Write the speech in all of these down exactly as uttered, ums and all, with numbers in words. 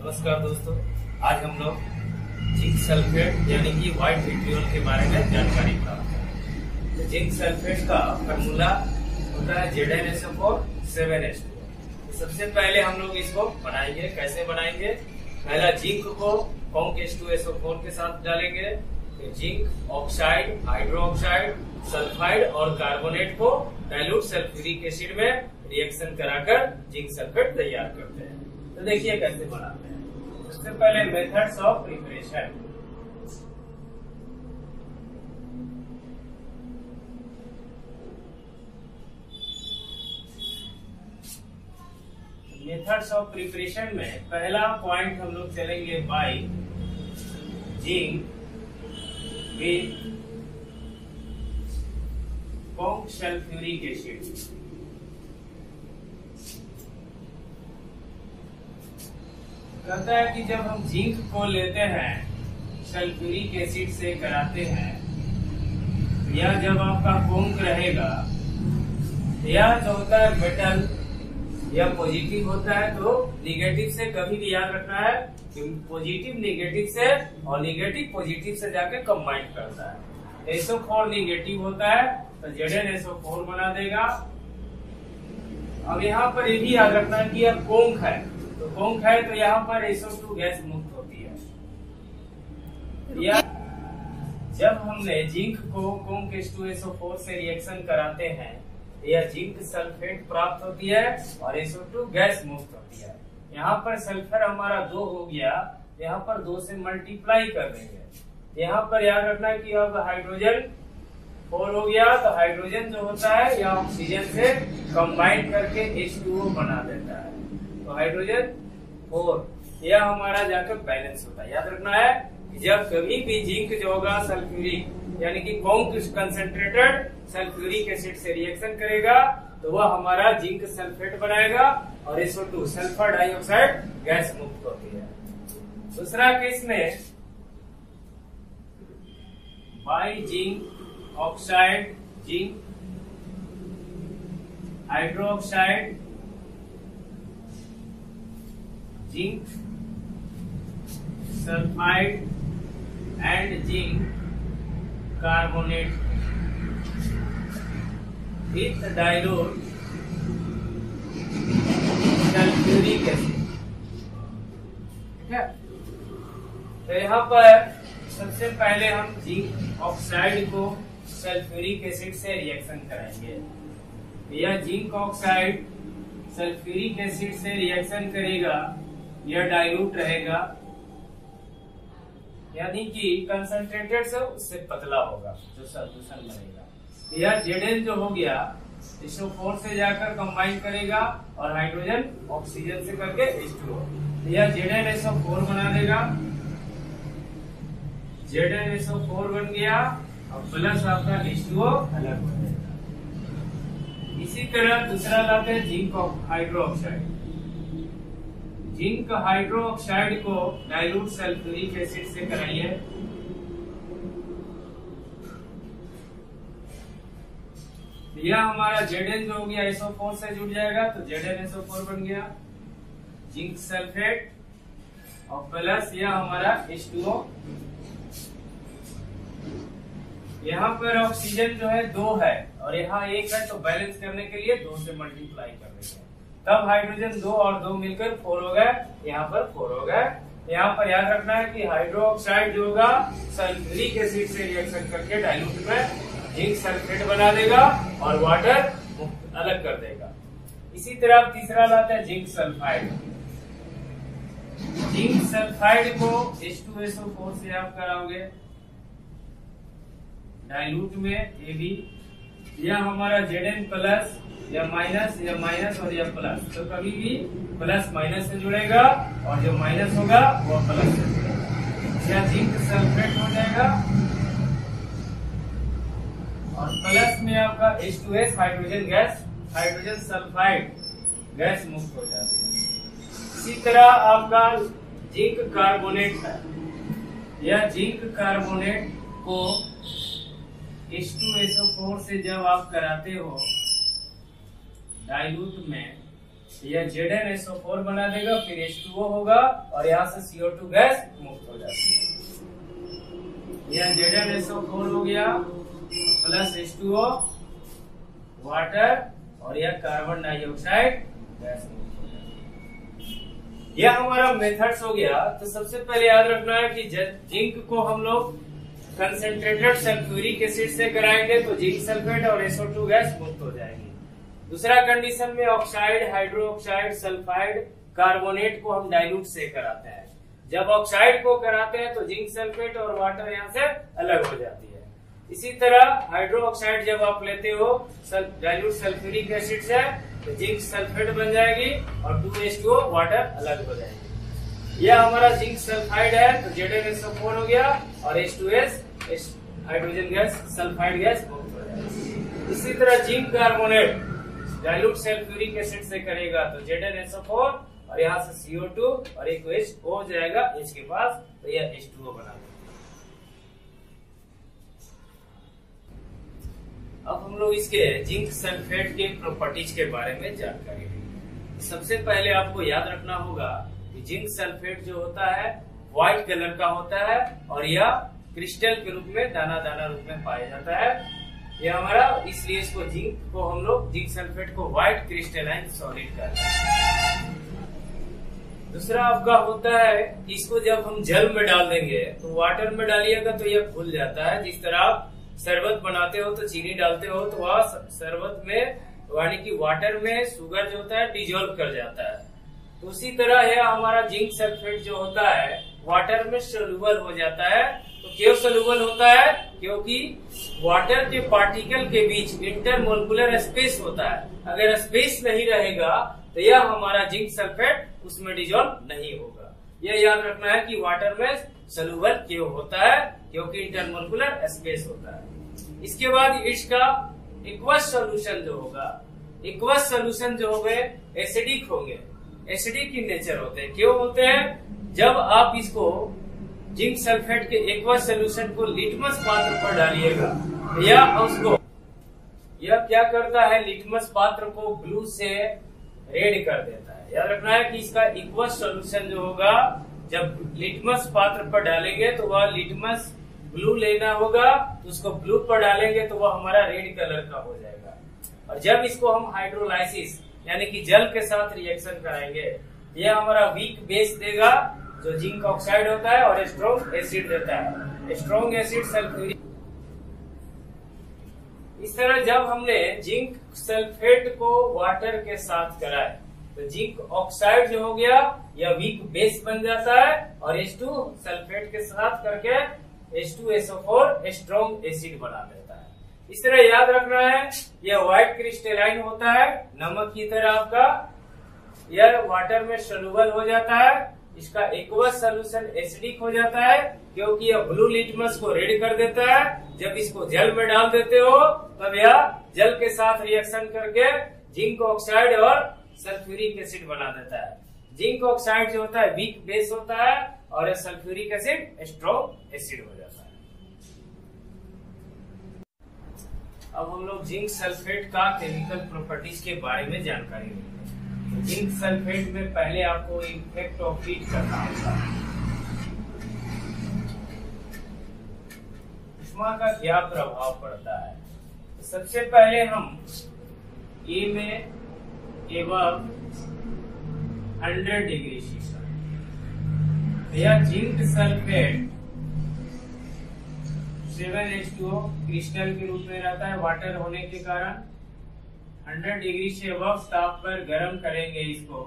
नमस्कार दोस्तों, आज हम लोग जिंक सल्फेट यानी कि व्हाइट विट्रियोल के बारे में जानकारी प्राप्त करें। तो जिंक सल्फेट का फार्मूला होता है Z N S O four seven H two. सबसे पहले हम लोग इसको बनाएंगे। कैसे बनाएंगे? पहला जिंक को conc H two S O four के साथ डालेंगे, फिर zinc oxide, hydro oxide, sulphide और कार्बोनेट को डाइल्यूट सल्फ्यूरिक एसिड में रिएक्शन कराकर जिंक सल्फेट तैयार करते हैं। तो देखिए कैसे बनाते हैं। सबसे पहले methods of preparation. Methods of preparation में पहला पॉइंट हम लोग चलेंगे by zinc with conc sulphuric acid. कहता है कि जब हम जिंक को लेते हैं सल्फ्यूरिक एसिड से कराते हैं, या जब आपका कॉन्क रहेगा, यह जो होता है मेटल या पॉजिटिव होता है, तो निगेटिव से कभी भी याद रखना है कि पॉजिटिव निगेटिव से और निगेटिव पॉजिटिव से जाके कंबाइन करता है। एस ओ फोर निगेटिव होता है तो Z N S O four बना देगा। अब यहाँ पर ये भी याद रखना है कि यह कॉन्क है, तो कॉन्क है तो यहाँ पर एस ओ टू गैस मुक्त होती है। या जब हमने जिंक को conc H two S O four से रिएक्शन कराते हैं, यह जिंक सल्फेट प्राप्त होती है और एस ओ टू गैस मुक्त होती है। यहाँ पर सल्फर हमारा दो हो गया, यहाँ पर दो से मल्टीप्लाई कर देंगे। यहाँ पर याद रखना है कि अब हाइड्रोजन फोर हो गया, तो हाइड्रोजन जो होता है यह ऑक्सीजन से कंबाइन करके एच टू ओ बना देता है। तो हाइड्रोजन फोर यह हमारा जाकर बैलेंस होता है। याद रखना है कि जब कभी भी जिंक जो होगा सल्फ्यूरिक यानी कि कॉन्क कंसंट्रेटेड सल्फ्यूरिक एसिड से रिएक्शन करेगा, तो वह हमारा जिंक सल्फेट बनाएगा और S O two sulphur dioxide gas मुक्त होती है। दूसरा केस में by zinc oxide, zinc hydro oxide, zinc sulphide and zinc carbonate with dilute sulphuric acid. ठीक है, तो यहाँ पर सबसे पहले हम जिंक ऑक्साइड को सल्फ्यूरिक एसिड से रिएक्शन कराएंगे। यह जिंक ऑक्साइड सल्फ्यूरिक एसिड से रिएक्शन करेगा, यह डाइल्यूट रहेगा, यानी कि कंसंट्रेटेड से उससे पतला होगा जो सॉल्यूशन बनेगा। यह जेड एन जो हो गया एस ओ फोर से जाकर कंबाइन करेगा और हाइड्रोजन ऑक्सीजन से करके एच टू ओ। यह Z N S O four बना देगा, Z N S O four बन गया और प्लस आपका एच टू ओ अलग हो जाएगा। इसी तरह दूसरा लाते हैं zinc hydro oxide. Zinc hydro oxide को डाइल्यूट सल्फ्यूरिक एसिड से कराइए। यह हमारा जेड एन जो हो गया एस ओ फोर से जुड़ जाएगा, तो Z N S O four बन गया, जिंक सल्फेट और प्लस यह हमारा एच टू ओ। यहाँ पर ऑक्सीजन जो है दो है और यहाँ एक है, तो बैलेंस करने के लिए दो से मल्टीप्लाई कर देंगे, तब हाइड्रोजन दो और दो मिलकर फोर हो गए, यहाँ पर फोर हो गए। यहाँ पर याद रखना है कि हाइड्रो ऑक्साइड जो होगा सल्फ्यूरिक एसिड से रिएक्शन करके डाइल्यूट में जिंक सल्फेट बना देगा और वाटर अलग कर देगा। इसी तरह तीसरा लाता है जिंक सल्फाइड। जिंक सल्फाइड को H two S O four से आप कराओगे डाइल्यूट में ए बी। यह हमारा जेड एन प्लस या माइनस या माइनस और या प्लस, तो कभी भी प्लस माइनस से जुड़ेगा और जो माइनस होगा वो प्लस से जुड़ेगा। यह जिंक सल्फेट हो जाएगा और प्लस में आपका H two S hydrogen gas, hydrogen sulphide gas मुक्त हो जाती है। इसी तरह आपका जिंक कार्बोनेट है। यह जिंक कार्बोनेट को H two S O four से जब आप कराते हो डाइल्यूट में, यह Z N S O four बना देगा, फिर एच टू ओ होगा और यहाँ से सी ओ टू गैस मुक्त हो जाती है। यह Z N S O four हो गया plus H two O water और यह कार्बन डाइऑक्साइड गैस। यह हमारा मेथड्स हो गया। तो सबसे पहले याद रखना है कि जिंक को हम लोग कंसेंट्रेटेड सल्फ्यूरिक एसिड से कराएंगे तो जिंक सल्फेट और एस ओ टू गैस मुक्त हो जाएगी। दूसरा कंडीशन में oxide, hydro oxide, sulphide, carbonate को हम डाइल्यूट से कराते हैं। जब ऑक्साइड को कराते हैं तो जिंक सल्फेट और वाटर यहाँ से अलग हो जाती है। इसी तरह हाइड्रो ऑक्साइड जब आप लेते हो डाइल्यूट सल्फ्यूरिक एसिड से तो जिंक सल्फेट बन जाएगी और two H two O water अलग हो जाएगी। यह हमारा जिंक सल्फाइड है तो Z N S O four हो गया और H two S hydrogen gas sulphide gas मुक्त हो जाएगी। इसी तरह zinc carbonate dilute sulphuric acid से करेगा तो Z N S O four और यहाँ से सी ओ टू और एक एच ओ हो जाएगा एच के पास, तो यह एच टू ओ बना देगा। अब हम लोग इसके जिंक सल्फेट के प्रॉपर्टीज के बारे में जानकारी लेंगे। सबसे पहले आपको याद रखना होगा कि जिंक सल्फेट जो होता है व्हाइट कलर का होता है और यह क्रिस्टल के रूप में दाना दाना रूप में पाया जाता है। यह हमारा इसलिए इसको जिंक को हम लोग जिंक सल्फेट को व्हाइट क्रिस्टलाइन सॉलिड कहते हैं। दूसरा आपका होता है इसको जब हम जल में डाल देंगे तो वाटर में डालिएगा तो यह घुल जाता है। जिस तरह आप शरबत बनाते हो तो चीनी डालते हो तो वह शरबत में यानी कि वाटर में शुगर जो होता है डिजोल्व कर जाता है। तो उसी तरह यह हमारा जिंक सल्फेट जो होता है वाटर में सोल्यूबल हो जाता है। तो क्यों सोल्यूबल होता है? क्योंकि वाटर के पार्टिकल के बीच इंटरमोलिकुलर स्पेस होता है। अगर स्पेस नहीं रहेगा तो यह हमारा जिंक सल्फेट उसमें डिजोल्व नहीं होगा। यह याद रखना है कि वाटर में सोल्यूबल क्यों होता है, क्योंकि इंटरमोलिकुलर स्पेस होता है। इसके बाद इसका एक्वस सॉल्यूशन जो होगा, एक्वस सॉल्यूशन जो होंगे एसिडिक होंगे, एसिडिक इन नेचर होते हैं। क्यों होते हैं? जब आप इसको जिंक सल्फेट के एक्वस सॉल्यूशन को लिटमस पात्र पर डालिएगा या उसको यह क्या करता है, लिटमस पात्र को ब्लू से रेड कर देता है। याद रखना है कि इसका एक्वस सॉल्यूशन जो होगा जब लिटमस पात्र पर डालेंगे तो वह लिटमस ब्लू लेना होगा, तो उसको ब्लू पर डालेंगे तो वह हमारा रेड कलर का हो जाएगा। और जब इसको हम हाइड्रोलाइसिस यानी कि जल के साथ रिएक्शन कराएंगे यह हमारा वीक बेस देगा जो जिंक ऑक्साइड होता है और स्ट्रॉन्ग एसिड देता है, स्ट्रॉन्ग एसिड सल्फ्यूरिक। इस तरह जब हमने जिंक सल्फेट को वाटर के साथ कराए तो जिंक ऑक्साइड जो हो गया यह वीक बेस बन जाता है और एच टू सल्फेट के साथ करके H two S O four strong acid बना देता है। इस तरह याद रखना है यह व्हाइट क्रिस्टलाइन होता है, नमक की तरह आपका यह वाटर में सोल्यूबल हो जाता है। इसका एक्वस सॉल्यूशन एसिडिक हो जाता है क्योंकि यह ब्लू लिटमस को रेड कर देता है। जब इसको जल में डाल देते हो तब यह जल के साथ रिएक्शन करके जिंक ऑक्साइड और सल्फ्यूरिक एसिड बना देता है। जिंक ऑक्साइड जो होता है वीक बेस होता है और सल्फ्यूरिक एसिड स्ट्रॉन्ग एसिड हो जाता है। अब हम लोग जिंक सल्फेट का केमिकल प्रॉपर्टीज के बारे में जानकारी लेंगे। तो जिंक सल्फेट में पहले आपको इफेक्ट ऑफ हीट करना होगा। ऊष्मा का क्या प्रभाव पड़ता है? तो सबसे पहले हम ए में एवं हंड्रेड डिग्री शीशा यह zinc sulphate seven H two O crystal के रूप में रहता है। वाटर होने के कारण हंड्रेड डिग्री से अबव ताप पर गर्म करेंगे इसको,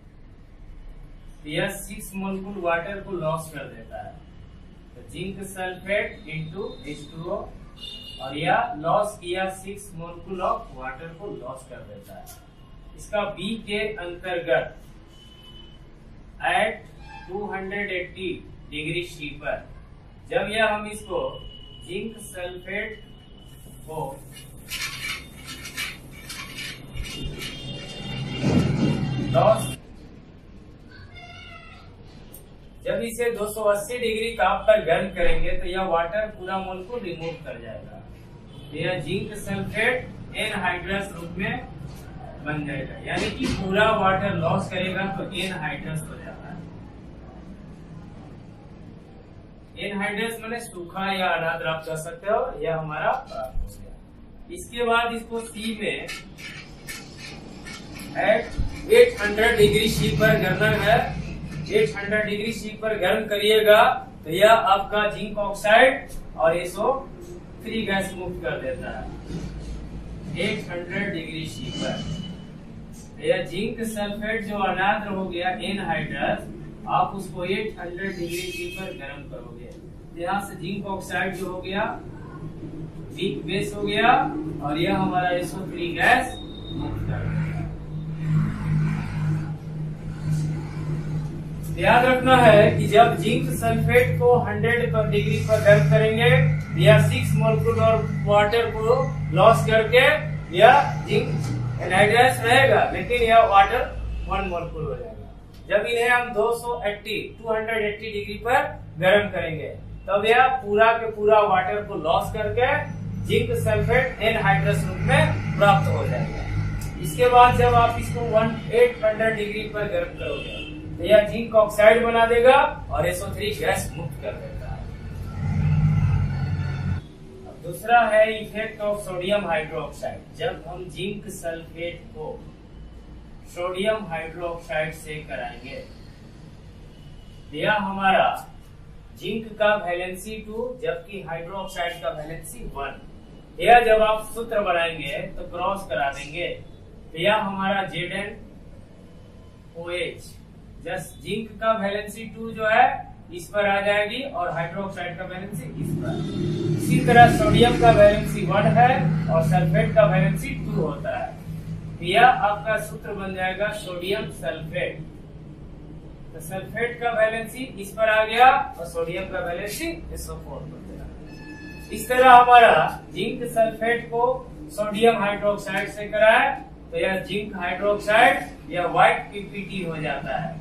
यह सिक्स मोलिक्यूल वाटर को लॉस कर देता है। तो zinc sulphate into H two O और यह लॉस किया सिक्स मोलिक्यूल ऑफ वाटर को लॉस कर देता है। इसका बी के अंतर्गत at two hundred eighty degree C पर जब यह हम इसको जिंक सल्फेट को लॉस जब इसे दो सौ अस्सी डिग्री ताप पर गर्म करेंगे तो यह वाटर पूरा मोलिक्यूल रिमूव कर जाएगा। तो यह जिंक सल्फेट एनहाइड्रस रूप में बन जाएगा, यानी कि पूरा वाटर लॉस करेगा तो एनहाइड्रस हो जाता है। एनहाइड्रस माने सूखा या अनाद्र आप कह सकते हो, यह हमारा प्राप्त हो गया। इसके बाद इसको सी में एट आठ सौ डिग्री सी पर गर्म है, आठ सौ डिग्री सी पर गर्म करिएगा तो यह आपका जिंक ऑक्साइड और एसओ थ्री गैस मुक्त कर देता है। आठ सौ डिग्री सी पर यह जिंक सल्फेट जो अनाद्र हो गया एनहाइड्रस, आप उसको आठ सौ डिग्री सी पर गर्म करोगे, यहाँ से जिंक ऑक्साइड जो हो गया वीक बेस हो गया और यह हमारा एसओ थ्री गैस मुक्त कर देगा। याद रखना है कि जब जिंक सल्फेट को सौ डिग्री पर गर्म करेंगे या सिक्स मोलकुल और वाटर को लॉस करके यह जिंक एनहाइड्रस रहेगा, लेकिन यह वाटर वन मोलकुल हो जाएगा। जब इन्हें हम दो सौ अस्सी डिग्री पर गर्म करेंगे तब यह पूरा के पूरा वाटर को लॉस करके जिंक सल्फेट एनहाइड्रस रूप में प्राप्त हो जाएगा। इसके बाद जब आप इसको अठारह सौ डिग्री पर गर्म करोगे तो यह जिंक ऑक्साइड बना देगा और एसओ थ्री गैस मुक्त कर देता है। अब दूसरा है इफेक्ट ऑफ सोडियम हाइड्रोक्साइड। जब हम जिंक सल्फेट को सोडियम हाइड्रोक्साइड से कराएंगे, यह हमारा जिंक का वैलेंसी टू जबकि हाइड्रोक्साइड का वैलेंसी वन। यह जब आप सूत्र बनाएंगे तो क्रॉस करा देंगे तो यह हमारा Z N O H, just zinc का वैलेंसी टू जो है इस पर आ जाएगी और हाइड्रोक्साइड का वैलेंसी इस पर। इसी तरह सोडियम का वैलेंसी वन है और सल्फेट का वैलेंसी टू होता है, तो यह आपका सूत्र बन जाएगा सोडियम सल्फेट। तो सल्फेट का वैलेंसी इस पर आ गया और सोडियम का वैलेंसी एसओ फोर पर गया। इस तरह हमारा जिंक सल्फेट को सोडियम हाइड्रोक्साइड से कराए तो यह जिंक हाइड्रोक्साइड या व्हाइट पीपीटी हो जाता है।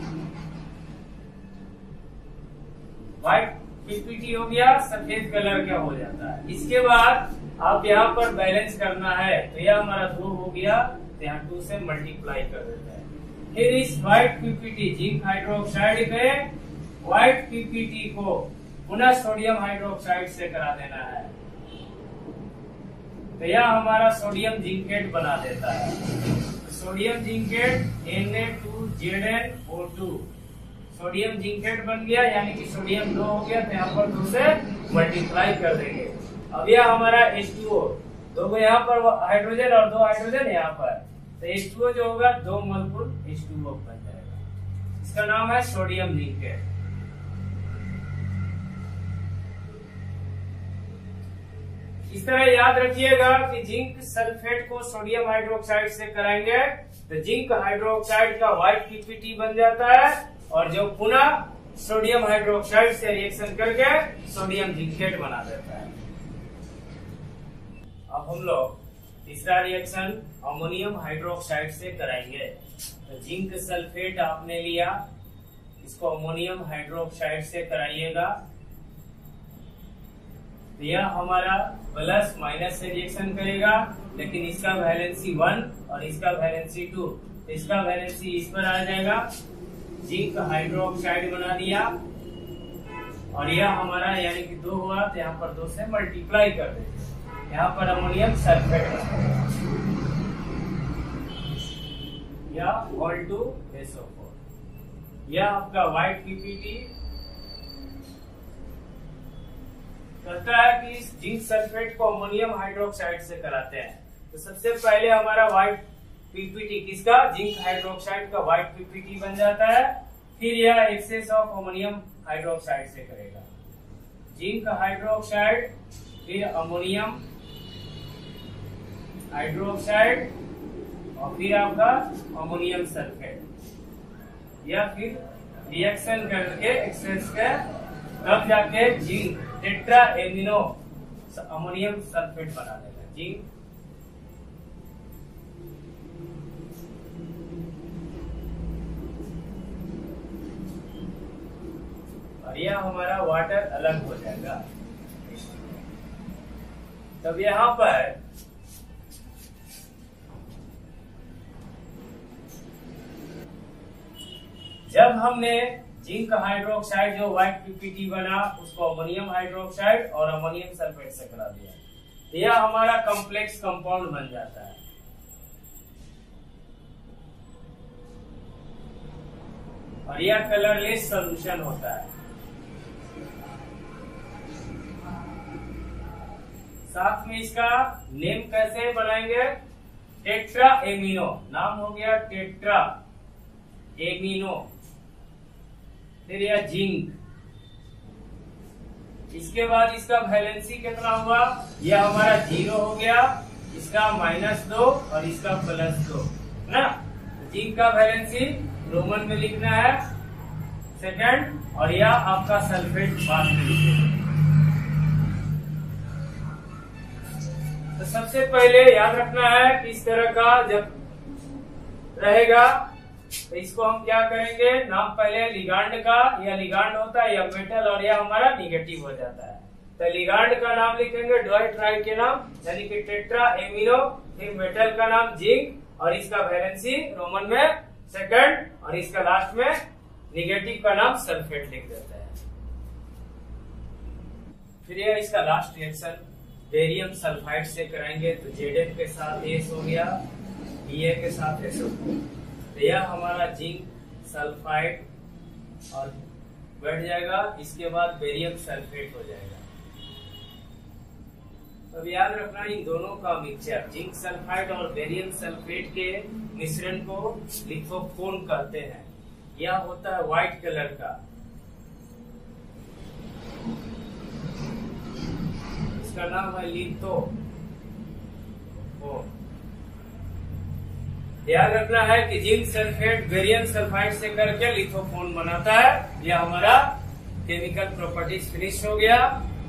व्हाइट पीपीटी हो गया, सफेद कलर का हो जाता है। इसके बाद आप यहाँ पर बैलेंस करना है तो यह हमारा दो हो गया तो यहाँ टू से मल्टीप्लाई कर देता है। फिर इस व्हाइट पीपीटी जिंक हाइड्रोक्साइड पे व्हाइट पीपीटी को पुनः सोडियम हाइड्रोक्साइड से करा देना है तो यह हमारा सोडियम जिंकेट बना देता है। Sodium zincate N A two Z N O two, sodium zincate बन गया, यानी कि सोडियम दो हो गया तो यहाँ पर दो से मल्टीप्लाई कर देंगे। अब यह हमारा एच टू ओ, दो यहाँ पर हाइड्रोजन और दो हाइड्रोजन यहाँ पर, तो एच टू ओ जो होगा दो मोलकुल एच टू ओ बन जाएगा। इसका नाम है सोडियम जिंकेट। इस तरह याद रखिएगा कि जिंक सल्फेट को सोडियम हाइड्रोक्साइड से कराएंगे तो जिंक हाइड्रोक्साइड का व्हाइट पीपीटी बन जाता है और जो पुनः सोडियम हाइड्रोक्साइड से रिएक्शन करके सोडियम जिंकेट बना देता है। अब हम लोग तीसरा रिएक्शन अमोनियम हाइड्रोक्साइड से कराएंगे। तो जिंक सल्फेट आपने लिया, इसको अमोनियम हाइड्रोक्साइड से कराइएगा तो यह हमारा प्लस माइनस से रिएक्शन करेगा, लेकिन इसका वैलेंसी वन और इसका वैलेंसी टू, इसका वैलेंसी इस पर आ जाएगा। जिंक हाइड्रोक्साइड बना दिया और यह हमारा यानी कि दो हुआ तो यहाँ पर दो से मल्टीप्लाई कर देंगे, यहाँ पर अमोनियम सल्फेट या ऑल टू एस ओ फोर। यह आपका व्हाइट पीपीटी कहता है कि इस जिंक सल्फेट को अमोनियम हाइड्रोक्साइड से कराते हैं तो सबसे पहले हमारा व्हाइट पीपीटी किसका, जिंक हाइड्रोक्साइड का व्हाइट पीपीटी बन जाता है। फिर यह एक्सेस ऑफ अमोनियम हाइड्रोक्साइड से करेगा, जिंक हाइड्रोक्साइड फिर अमोनियम हाइड्रोक्साइड और फिर आपका अमोनियम सल्फेट। या फिर रिएक्शन करके एक्सेस के तब जाके zinc tetra amino ammonium sulphate बना देगा। जिंक और यह हमारा वाटर अलग हो जाएगा। तब यहाँ पर हमने जिंक हाइड्रोक्साइड जो व्हाइट पीपीटी बना उसको अमोनियम हाइड्रोक्साइड और अमोनियम सल्फेट से करा दिया, यह हमारा कॉम्प्लेक्स कंपाउंड बन जाता है। और यह कलरलेस सॉल्यूशन होता है। साथ में इसका नेम कैसे बनाएंगे, टेट्रा एमिनो, नाम हो गया टेट्रा एमिनो। फिर यह जिंक, इसके बाद इसका वैलेंसी कितना हुआ, यह हमारा जीरो हो गया, इसका माइनस दो और इसका प्लस दो ना। जिंक का वैलेंसी रोमन में लिखना है सेकंड, और यह आपका सल्फेट बाद में लिखेगा। तो सबसे पहले याद रखना है कि इस तरह का जब रहेगा तो इसको हम क्या करेंगे, नाम पहले लिगांड का, या लिगांड होता है या मेटल, और यह हमारा निगेटिव हो जाता है। तो लिगांड का नाम लिखेंगे डाइट्राइड के नाम, यानी कि टेट्रा एमिनो, फिर मेटल का नाम जिंक और इसका वैलेंसी रोमन में सेकंड, और इसका लास्ट में निगेटिव का नाम सल्फेट लिख देता है। फिर यह इसका लास्ट रिएक्शन बेरियम सल्फाइड से कराएंगे, तो जेड के साथ एस हो गया, बी के साथ एस हो गया, तो यह हमारा जिंक सल्फाइड और बैठ जाएगा, इसके बाद बेरियम सल्फेट हो जाएगा। अब याद रखना इन दोनों का मिक्सचर, जिंक सल्फाइड और बेरियम सल्फेट के मिश्रण को लिथोफोन कहते हैं। यह होता है व्हाइट कलर का, इसका नाम है लिथो। ध्यान रखना है कि जिंक सल्फेट बेरियम सल्फाइड से करके लिथोफोन बनाता है। यह हमारा केमिकल प्रॉपर्टीज फिनिश हो गया।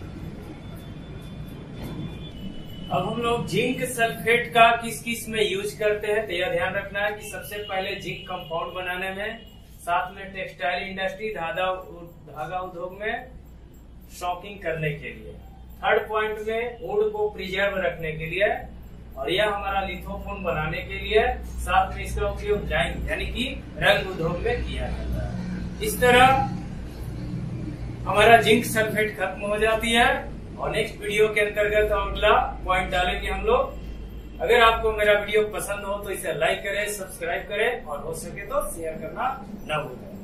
अब हम लोग जिंक सल्फेट का किस किस में यूज करते हैं, तो यह ध्यान रखना है कि सबसे पहले जिंक कंपाउंड बनाने में, साथ में टेक्सटाइल इंडस्ट्री धागा धागा उद्योग में शॉकिंग करने के लिए, थर्ड पॉइंट में वुड को प्रिजर्व रखने के लिए, और यह हमारा लिथोफोन बनाने के लिए, साथ में इसका उपयोग डाइंग यानी कि रंग उद्योग में किया जाता है। इस तरह हमारा जिंक सल्फेट खत्म हो जाती है, और नेक्स्ट वीडियो के अंतर्गत हम अगला पॉइंट डालेंगे हम लोग। अगर आपको मेरा वीडियो पसंद हो तो इसे लाइक करें, सब्सक्राइब करें, और हो सके तो शेयर करना न भूलें।